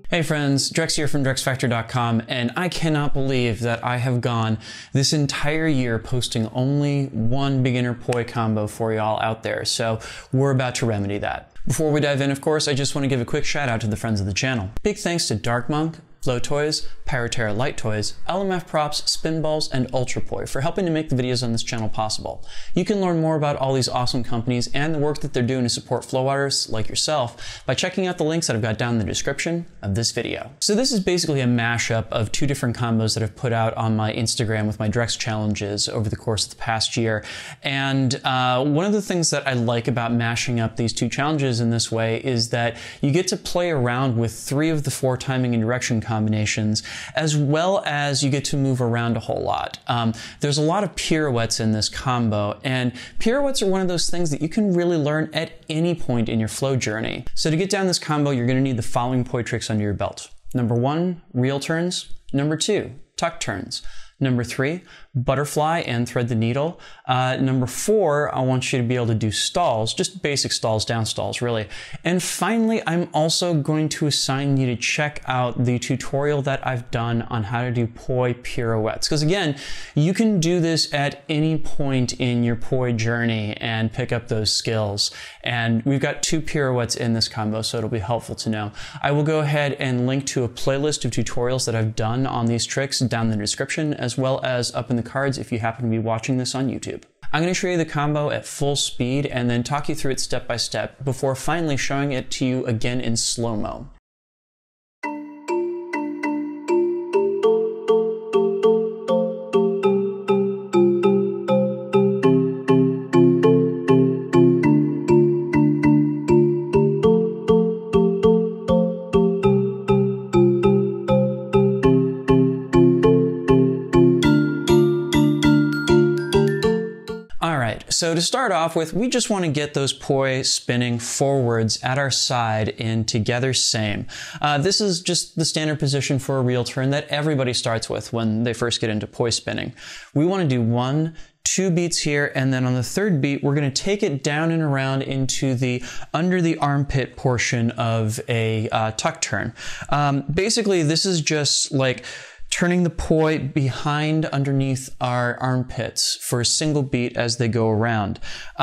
Hey friends, Drex here from DrexFactor.com, and I cannot believe that I have gone this entire year posting only one beginner poi combo for y'all out there, so we're about to remedy that. Before we dive in, of course, I just want to give a quick shout out to the friends of the channel. Big thanks to Dark Monk, Flow Toys, Pyroterra Light Toys, LMF Props, Spinballs, and Ultra Poi for helping to make the videos on this channel possible. You can learn more about all these awesome companies and the work that they're doing to support flow artists like yourself by checking out the links that I've got down in the description of this video. So this is basically a mashup of two different combos that I've put out on my Instagram with my Drex challenges over the course of the past year. And one of the things that I like about mashing up these two challenges in this way is that you get to play around with 3 of the 4 timing and direction combinations, as well as you get to move around a whole lot. There's a lot of pirouettes in this combo, and pirouettes are one of those things that you can really learn at any point in your flow journey. So to get down this combo, you're going to need the following poi tricks under your belt. Number 1, reel turns. Number 2, tuck turns. Number 3, butterfly and thread the needle. Number 4, I want you to be able to do stalls, just basic stalls, down stalls, really. And finally, I'm also going to assign you to check out the tutorial that I've done on how to do poi pirouettes. Because again, you can do this at any point in your poi journey and pick up those skills. And we've got 2 pirouettes in this combo, so it'll be helpful to know. I will go ahead and link to a playlist of tutorials that I've done on these tricks down in the description, as well as up in the cards if you happen to be watching this on YouTube. I'm going to show you the combo at full speed and then talk you through it step by step before finally showing it to you again in slow-mo. So to start off with, we just want to get those poi spinning forwards at our side in together same. This is just the standard position for a reel turn that everybody starts with when they first get into poi spinning. We want to do 1, 2 beats here, and then on the 3rd beat, we're going to take it down and around into the under the armpit portion of a tuck turn. Basically, this is just like turning the poi behind underneath our armpits for a single beat as they go around.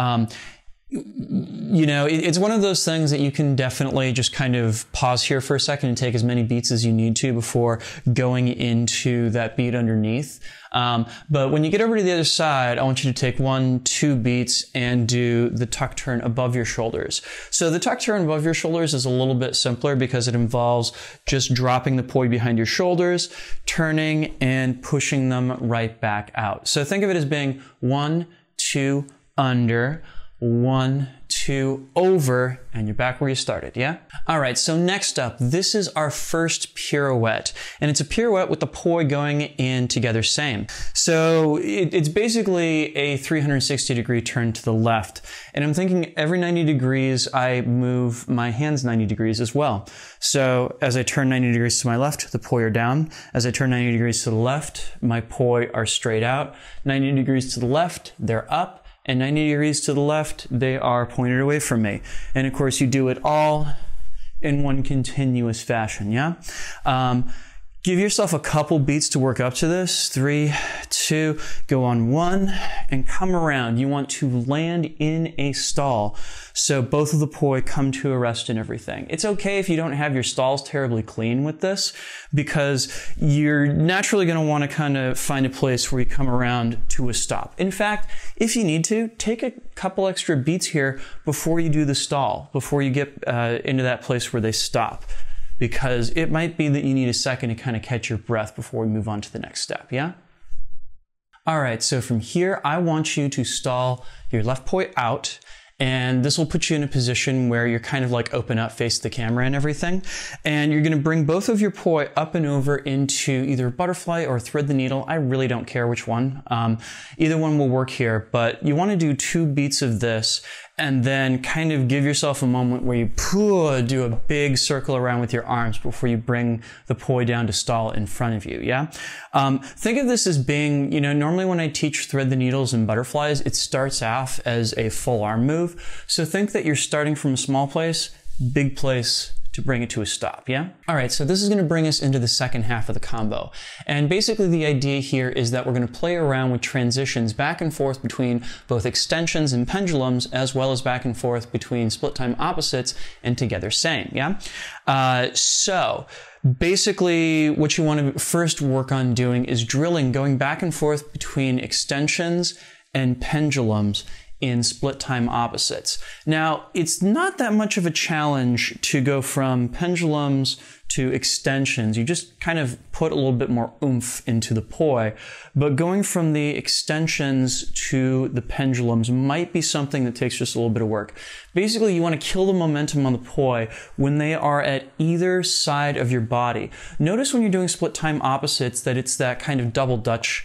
You know, it's one of those things that you can definitely just kind of pause here for a second and take as many beats as you need to before going into that beat underneath. But when you get over to the other side, I want you to take 1, 2 beats and do the tuck turn above your shoulders. So the tuck turn above your shoulders is a little bit simpler because it involves just dropping the poi behind your shoulders, turning and pushing them right back out. So think of it as being 1, 2, under, 1, 2, over, and you're back where you started, yeah? All right, so next up, this is our first pirouette, and it's a pirouette with the poi going in together same. So it's basically a 360-degree turn to the left, and I'm thinking every 90 degrees, I move my hands 90 degrees as well. So as I turn 90 degrees to my left, the poi are down. As I turn 90 degrees to the left, my poi are straight out. 90 degrees to the left, they're up. And 90 degrees to the left, they are pointed away from me. And of course, you do it all in one continuous fashion, yeah? Give yourself a couple beats to work up to this. 3, 2, go on 1, and come around. You want to land in a stall, so both of the poi come to a rest and everything. It's okay if you don't have your stalls terribly clean with this, because you're naturally going to want to kind of find a place where you come around to a stop. In fact, if you need to, take a couple extra beats here before you do the stall, before you get into that place where they stop. Because it might be that you need a second to kind of catch your breath before we move on to the next step, yeah? All right, so from here, I want you to stall your left poi out, and this will put you in a position where you're kind of like open up, face the camera and everything. And you're gonna bring both of your poi up and over into either butterfly or thread the needle. I really don't care which one. Either one will work here, but you wanna do 2 beats of this and then kind of give yourself a moment where you do a big circle around with your arms before you bring the poi down to stall in front of you, yeah? Think of this as being, you know, normally when I teach thread the needles and butterflies, it starts off as a full arm move. So think that you're starting from a small place, big place, to bring it to a stop, yeah? All right, so this is gonna bring us into the second half of the combo. And basically the idea here is that we're gonna play around with transitions back and forth between both extensions and pendulums, as well as back and forth between split time opposites and together same, yeah? So basically what you want to first work on doing is drilling, going back and forth between extensions and pendulums in split time opposites. Now, it's not that much of a challenge to go from pendulums to extensions. You just kind of put a little bit more oomph into the poi, but going from the extensions to the pendulums might be something that takes just a little bit of work. Basically, you want to kill the momentum on the poi when they are at either side of your body. Notice when you're doing split time opposites that it's that kind of double Dutch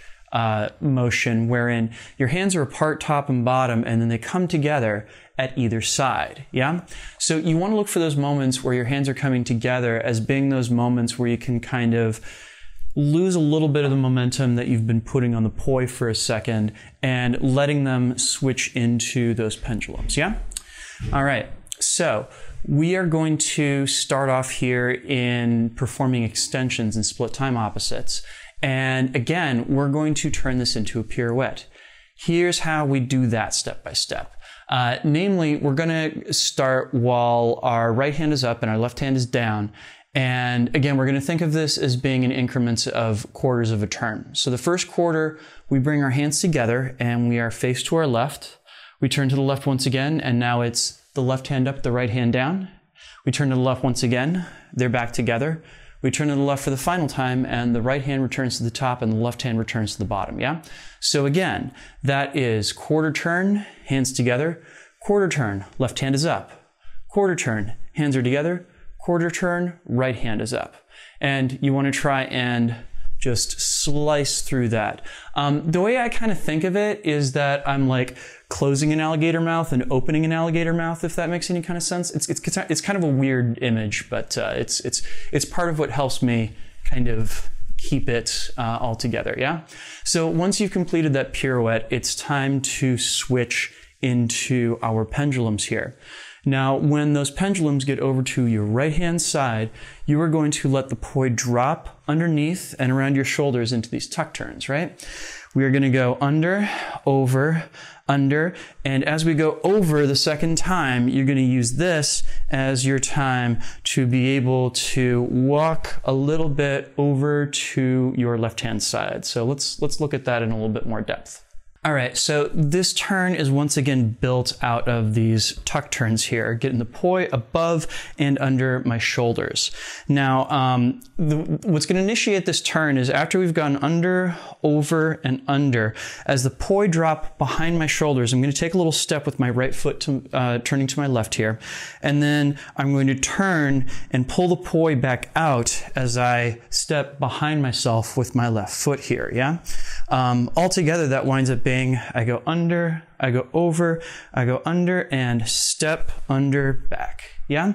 motion wherein your hands are apart top and bottom and then they come together at either side, yeah? So you want to look for those moments where your hands are coming together as being those moments where you can kind of lose a little bit of the momentum that you've been putting on the poi for a second and letting them switch into those pendulums, yeah? All right, so we are going to start off here in performing extensions and split time opposites. And again, we're going to turn this into a pirouette. Here's how we do that step by step. Namely, we're going to start while our right hand is up and our left hand is down. And again, we're going to think of this as being in increments of quarters of a turn. So the first quarter, we bring our hands together and we are face to our left. We turn to the left once again, and now it's the left hand up, the right hand down. We turn to the left once again, they're back together. We turn to the left for the final time, and the right hand returns to the top and the left hand returns to the bottom, yeah? So again, that is quarter turn, hands together, quarter turn, left hand is up, quarter turn, hands are together, quarter turn, right hand is up. And you want to try and just slice through that. The way I kind of think of it is that I'm like closing an alligator mouth and opening an alligator mouth, if that makes any kind of sense. It's kind of a weird image, but it's part of what helps me kind of keep it all together, yeah? So once you've completed that pirouette, it's time to switch into our pendulums here. Now, when those pendulums get over to your right-hand side, you are going to let the poi drop underneath and around your shoulders into these tuck turns, right? We are going to go under, over, under, and as we go over the second time, you're going to use this as your time to be able to walk a little bit over to your left-hand side. So let's look at that in a little bit more depth. All right, so this turn is once again built out of these tuck turns here, getting the poi above and under my shoulders. Now, what's going to initiate this turn is after we've gone under, over, and under, as the poi drop behind my shoulders, I'm going to take a little step with my right foot to, turning to my left here, and then I'm going to turn and pull the poi back out as I step behind myself with my left foot here, yeah? Altogether, that winds up being I go under, I go over, I go under, and step under, back. Yeah?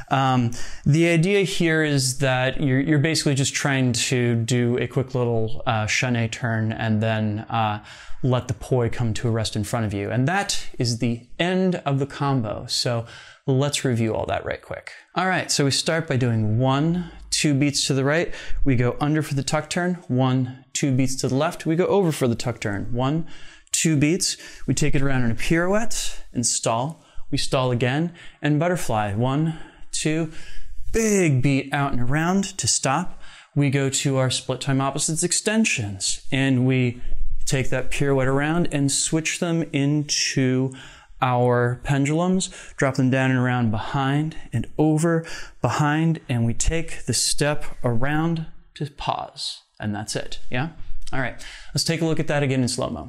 The idea here is that you're basically just trying to do a quick little chaîné turn and then let the poi come to a rest in front of you. And that is the end of the combo. So let's review all that right quick. All right, so we start by doing 1, 2 beats to the right. We go under for the tuck turn. 1, 2 beats to the left. We go over for the tuck turn. 1, 2 beats. We take it around in a pirouette and stall. We stall again and butterfly. 1, 2, big beat out and around to stop. We go to our split time opposites extensions and we take that pirouette around and switch them into our pendulums, drop them down and around behind and over, behind, and we take the step around to pause. And that's it, yeah? All right, let's take a look at that again in slow-mo.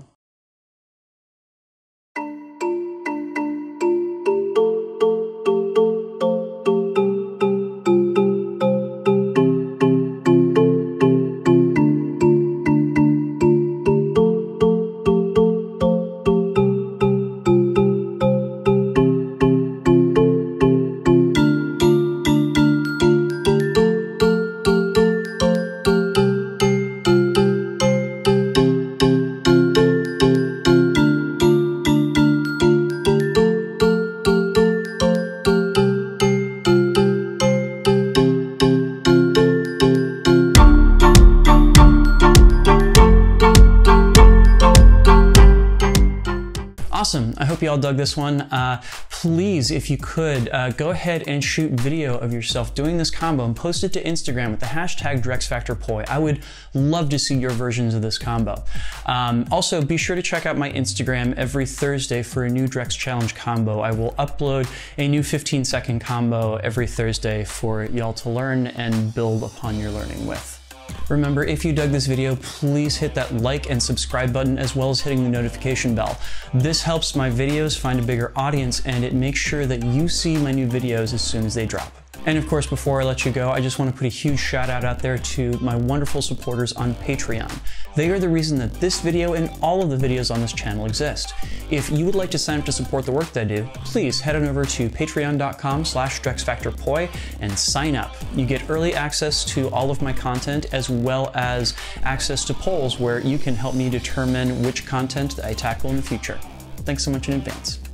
hope you all dug this one. Please, if you could, go ahead and shoot video of yourself doing this combo and post it to Instagram with the hashtag DrexFactorPoi. I would love to see your versions of this combo. Also, be sure to check out my Instagram every Thursday for a new Drex Challenge combo. I will upload a new 15-second combo every Thursday for y'all to learn and build upon your learning with. Remember, if you dug this video, please hit that like and subscribe button as well as hitting the notification bell. This helps my videos find a bigger audience and it makes sure that you see my new videos as soon as they drop. And of course, before I let you go, I just want to put a huge shout out there to my wonderful supporters on Patreon. They are the reason that this video and all of the videos on this channel exist. If you would like to sign up to support the work that I do, please head on over to patreon.com/DrexFactorPoi and sign up. You get early access to all of my content as well as access to polls where you can help me determine which content that I tackle in the future. Thanks so much in advance.